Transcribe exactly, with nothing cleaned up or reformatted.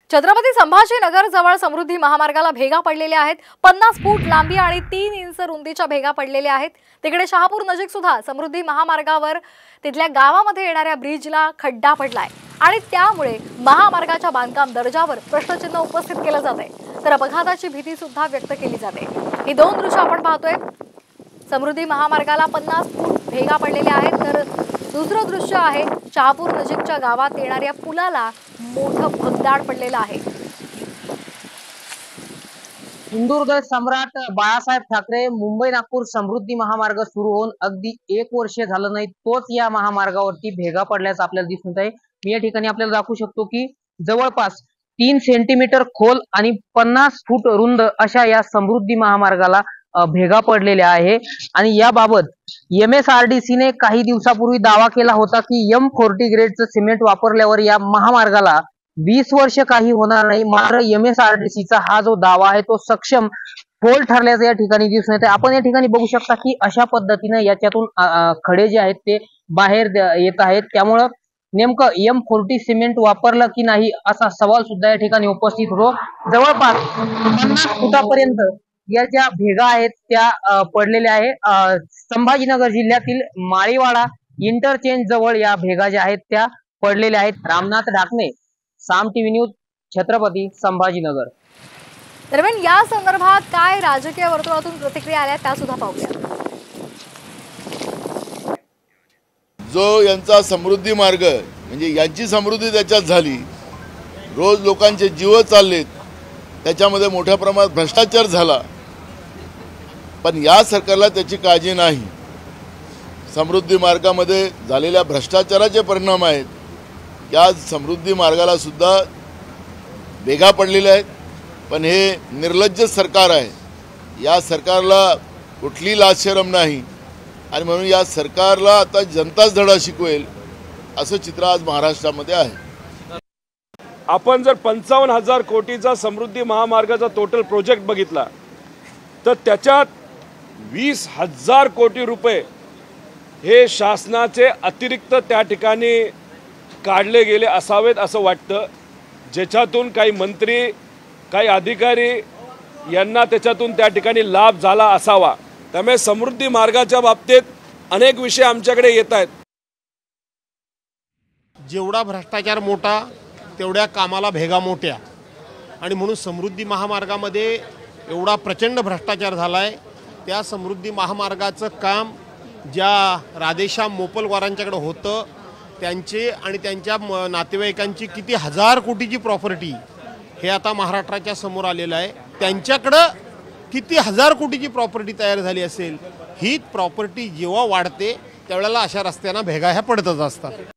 छत्रपती संभाजीनगर जवळ समृद्धी महामार्गाला भेगा पडलेल्या आहेत। पन्नास फूट लांबी आणि तीन इंच रुंदीच्या भेगा पडलेल्या आहेत। तिकडे शहापूर नजीक सुद्धा समृद्धी महामार्गावर तिथल्या गावामध्ये येणाऱ्या ब्रिजला खड्डा पडलाय आणि त्यामुळे महामार्गाच्या बांधकाम दर्जावर प्रश्नचिन्ह उपस्थित केलं जाते, तर अपघाताची भीती सुद्धा व्यक्त केली जाते। ही दोन दृश्य आपण पाहतोय। समृद्धी महामार्गाला पन्नास फूट भेगा पडलेल्या आहेत, तर दुसरं दृश्य आहे शहापूर नजीकच्या गावात येणाऱ्या पुलाला मोठं भगदाड पडलेलं आहे। हिंदुहृदय सम्राट बाळासाहेब ठाकरे मुंबई नागपूर समृद्धी महामार्ग सुरू होऊन अगदी एक वर्ष झालं नाही, तोच या महामार्गावरती भेगा पडल्याचं आपल्याला दिसून येत आहे। मी या ठिकाणी आपल्याला दाखवू शकतो की जवळपास तीन सेंटीमीटर खोल आणि पन्नास फूट रुंद अशा या समृद्धी महामार्गाला भेगा पडलेल्या आहे। आणि याबाबत M S R D C ने काही दिवसापूर्वी दावा केला होता की एम फोर्टी ग्रेडचं सिमेंट वापरल्यावर या महामार्गाला वीस वर्ष काही होणार नाही। मात्र M S R D C चा हा जो दावा आहे तो सक्षम फोल ठरल्याचं या ठिकाणी दिसून येते। आपण या ठिकाणी बघू शकता की अशा पद्धतीने याच्यातून खडे जे आहेत ते बाहेर येत आहेत, त्यामुळं नेमकं एम फोर्टी सिमेंट वापरलं की नाही असा सवाल सुद्धा या ठिकाणी उपस्थित होतो। जवळपास पन्नास फुटापर्यंत या ज्या भेगा आहेत त्या पडलेल्या आहे। संभाजीनगर जिल्ह्यातील माळीवाडा इंटरचेंज जवळ या भेगा ज्या आहेत त्या पडलेल्या आहेत। Ramnath Dhakane, Saam TV news, Chhatrapati Sambhajinagar. दरम्यान या संदर्भात काय राजकीय वर्तुळातून प्रतिक्रिया आल्या त्या सुद्धा पाहूया। जो यांचा समृद्धी मार्ग म्हणजे यांची समृद्धी त्याच्यात झाली, रोज लोकांचे जीव चाललेत, त्याच्यामध्ये मोठ्या प्रमाणात भ्रष्टाचार झाला, पण या सरकारला त्याची काळजी नाही। समृद्धी मार्गामध्ये झालेल्या भ्रष्टाचाराचे परिणाम आहेत की आज समृद्धी मार्गाला सुद्धा भेगा पडलेल्या आहेत, पण हे निर्लज्ज सरकार आहे। या सरकारला कुठली लाज शरम नाही आणि म्हणून या सरकारला आता जनताच धडा शिकवेल असं चित्र आज महाराष्ट्रामध्ये आहे। आपण जर पंचावन्न हजार कोटीचा समृद्धी महामार्गाचा टोटल प्रोजेक्ट बघितला तर त्याच्यात वीस हजार कोटी रुपये हे शासनाचे अतिरिक्त त्या ठिकाणी काढले गेले असावेत असं वाटतं, ज्याच्यातून काही मंत्री काही अधिकारी यांना त्याच्यातून त्या ठिकाणी लाभ झाला असावा। त्यामुळे समृद्धी मार्गाच्या बाबतीत अनेक विषय आमच्याकडे येत आहेत। जेवढा भ्रष्टाचार मोठा तेवढ्या कामाला भेगा मोठ्या, आणि म्हणून समृद्धी महामार्गामध्ये एवढा प्रचंड भ्रष्टाचार झाला आहे। त्या समृद्धी महामार्गाचं काम ज्या राधेश्याम मोपलवारांच्याकडे होतं त्यांचे आणि त्यांच्या नातेवाईकांची किती हजार कोटीची प्रॉपर्टी हे आता महाराष्ट्राच्या समोर आलेलं आहे। त्यांच्याकडं किती हजार कोटीची प्रॉपर्टी तयार झाली असेल, ही प्रॉपर्टी जेव्हा वाढते त्यावेळेला अशा रस्त्यांना भेगा ह्या पडतच असतात।